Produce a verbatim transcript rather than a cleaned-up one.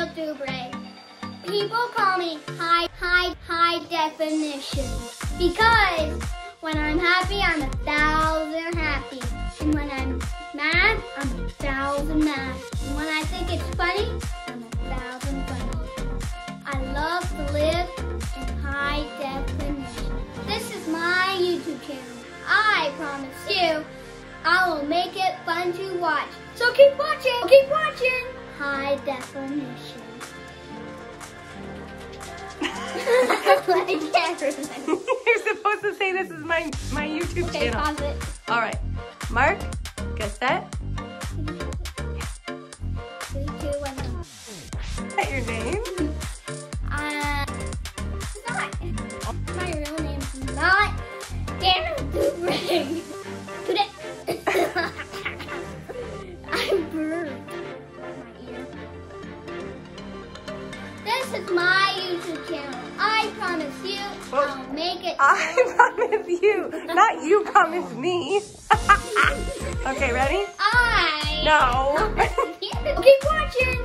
Dubreuil. People call me high, high, high definition because when I'm happy, I'm a thousand happy. And when I'm mad, I'm a thousand mad. And when I think it's funny, I'm a thousand funny. I love to live in high definition. This is my YouTube channel. I promise you, I will make it fun to watch. So keep watching, keep watching. High definition. You're supposed to say this is my, my YouTube Okay, channel. pause it. All right. Mark, get set. Three, two, one, go. Is that your name? Uh, it's not. My real name's not Daniel Dubreuil. Today, I burned my ear. This is my YouTube channel. I promise you, Well, I'll make it. I promise you, not you promise me. Okay, ready? I. No. Keep watching.